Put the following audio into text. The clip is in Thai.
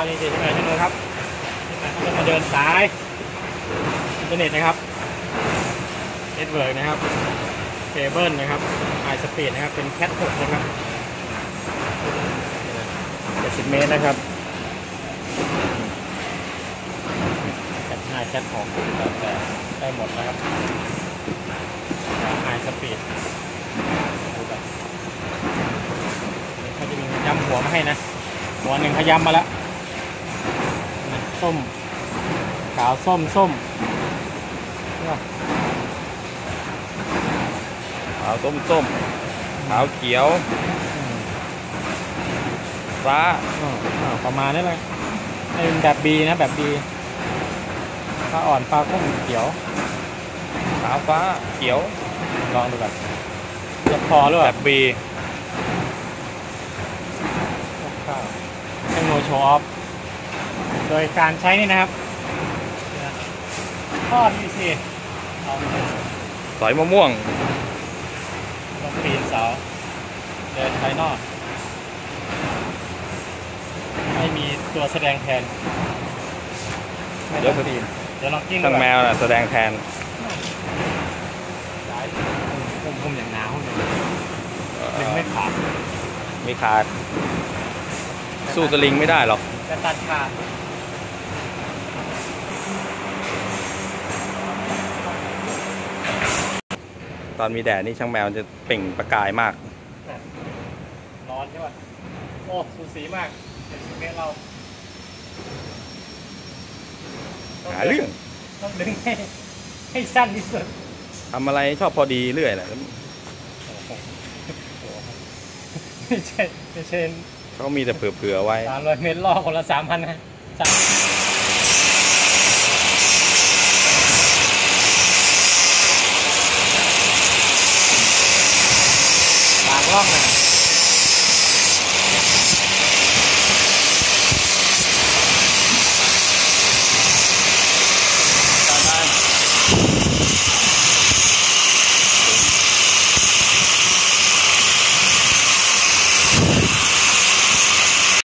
าวนี่ใช่ไหมท่านผู้ชมครับเขาจะมาเดินสายอินเทอร์เน็ตนะครับเน็ตเวิร์กนะครับเคเบิลนะครับไฮสปีดนะครับเป็นแคท6นะครับ70 เมตรนะครับแคท5แคท6แต่ได้หมดนะครับไฮสปีดเขาจะมีย้ำหัวมาให้นะหัวหนึ่งขย้ำมาแล้วส้มขาวส้มขาวส้มขาวเขียวฟ้าประมาณนี้เลยเป็นแบบบีนะแบบบีฟ้าอ่อนฟ้าส้มเขียวขาวฟ้าเขียวลองดูแบบจะพอหรือเปล่าแบบบีเทคโนโชว์ออฟโดยการใช้นี่นะครับทอด PVC สอยมะม่วงลงปีนเสาเดินภายนอกไม่มีตัวแสดงแทนเดี๋ยวลองกิ้งดูตั้งแมวน่ะแสดงแทนสายพุ่มอย่างหนาวเลยดึงไม่ขาดไม่ขาดสู้สลิงไม่ได้หรอกจะตัดขาดตอนมีแดดนี่ช่างแมวจะเปล่งประกายมากร้อนใช่ป่ะโอ้สูสีมาก70 เมตรเราหาเรื่องต้องดึงให้สั้นที่สุดทำอะไรชอบพอดีเรื่อยแหละไม่ใช่เขามีแต่เผื่อไว้ 300 เมตรล่อคนละ 3,000 นะบางร่องนะ